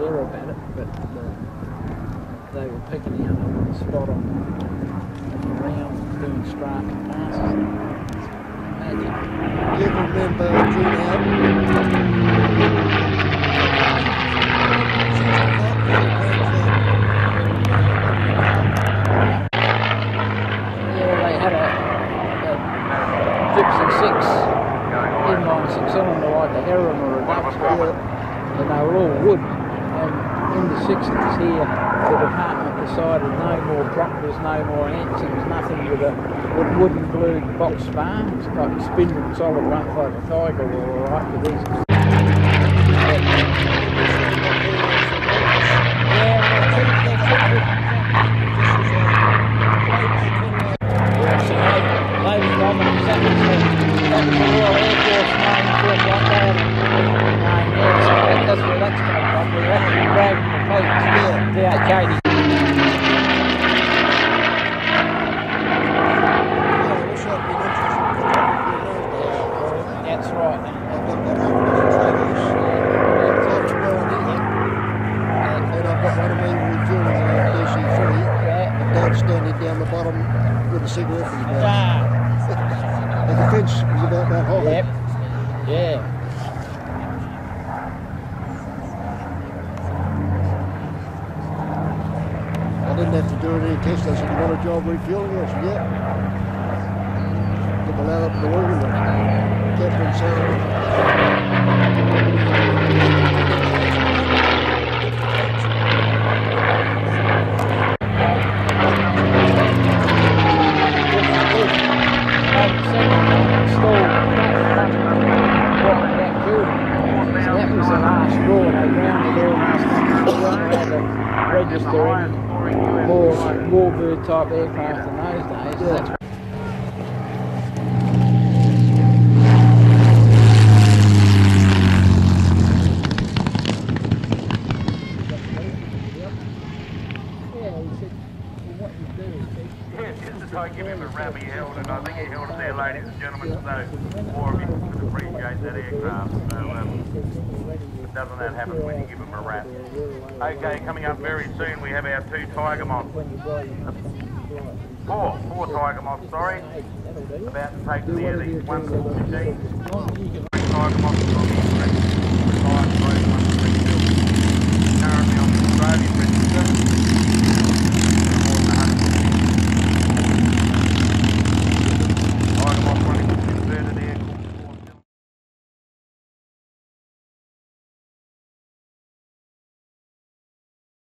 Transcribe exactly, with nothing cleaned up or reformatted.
care about it, but uh, they were picking out on the spot on the round, doing striking passes. Imagine. You can remember June Six cylinder like a Heron or a Dutch, and they were all wood. And in the sixties here, the department decided no more Proctors, no more Hansons, nothing with a wooden glued box spar. It's like a spindle solid one like a Tiger or a right with these. That's right. And I've got one of me refueling the D C three. And Dad's standing down the bottom with a cigarette in his mouth. And the fence was about that high. Yep. Yeah. I didn't have to do any tests. They said, you want a job refueling? I said, yeah. Put the lad up in the wagon and kept him saying, register any more warbird type aircraft in those days. Yeah. That's I give him a rap he held, and I think he held it there, ladies and gentlemen, so more of you would appreciate that aircraft. So, um, doesn't that happen when you give him a rap? Okay, coming up very soon, we have our two Tiger Moths. Four, four Tiger Moths, sorry. About to take the air, the one machine. Three Tiger Moths on the track. Five, three, one,